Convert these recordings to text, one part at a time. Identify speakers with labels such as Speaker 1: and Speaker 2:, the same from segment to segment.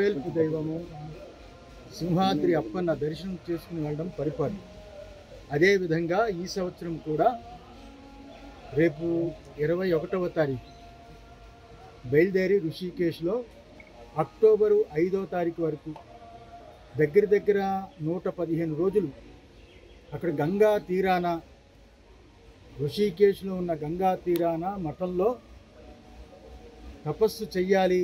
Speaker 1: ఇలవేల్పు దైవము సింహాద్రి అప్పన్న దర్శనం చేసుకుని వెళ్ళడం పరిపాటి. అదేవిధంగా ఈ సంవత్సరం కూడా రేపు 21వ తారీఖు బయలుదేరి ఋషికేశ్లో అక్టోబరు 5వ తారీఖు వరకు దగ్గర దగ్గర 115 రోజులు అక్కడ గంగా తీరాన, ఋషికేశ్లో ఉన్న గంగా తీరాన మఠంలో తపస్సు చెయ్యాలి,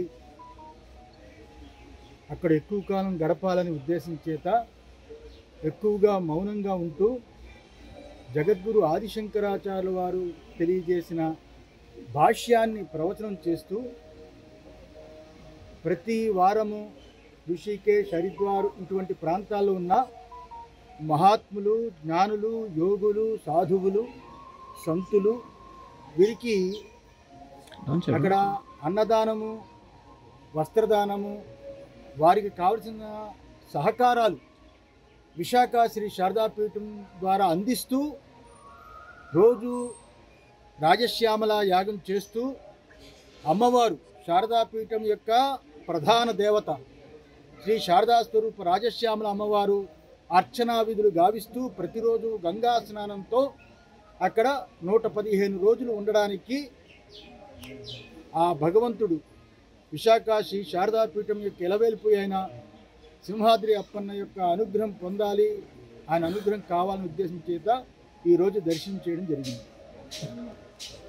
Speaker 1: అక్కడ ఎక్కువ కాలం గడపాలని ఉద్దేశం చేత ఎక్కువగా మౌనంగా ఉంటూ జగద్గురు ఆదిశంకరాచార్యుల వారు తెలియజేసిన భాష్యాన్ని ప్రవచనం చేస్తూ ప్రతి వారము ఋషికేశ్, హరిద్వార్ ఇటువంటి ప్రాంతాల్లో ఉన్న మహాత్ములు, జ్ఞానులు, యోగులు, సాధువులు, సంతులు వీరికి అక్కడ అన్నదానము, వస్త్రదానము, వారికి కావలసిన సహకారాలు విశాఖ శ్రీ శారదాపీఠం ద్వారా అందిస్తూ రోజు రాజశ్యామల యాగం చేస్తూ అమ్మవారు శారదాపీఠం యొక్క ప్రధాన దేవత శ్రీ శారదా స్వరూప రాజశ్యామల అమ్మవారు అర్చనా విధులు గావిస్తూ ప్రతిరోజు గంగా స్నానంతో అక్కడ 115 రోజులు ఉండడానికి ఆ భగవంతుడు విశాఖ శ్రీ శారదాపీఠం యొక్క ఇలవేల్పు అయిన సింహాద్రి అప్పన్న యొక్క అనుగ్రహం పొందాలి, ఆయన అనుగ్రహం కావాలనే ఉద్దేశం చేత ఈరోజు దర్శనం చేయడం జరిగింది.